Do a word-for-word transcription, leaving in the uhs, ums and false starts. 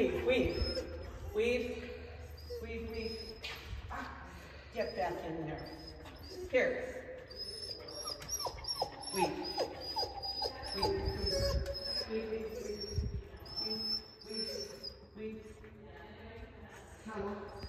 weave, weave, weave, weave, weave. Ah, get back in there. Here. Weave, weave, weave, weave, weave, weave, weave, weave. Come on.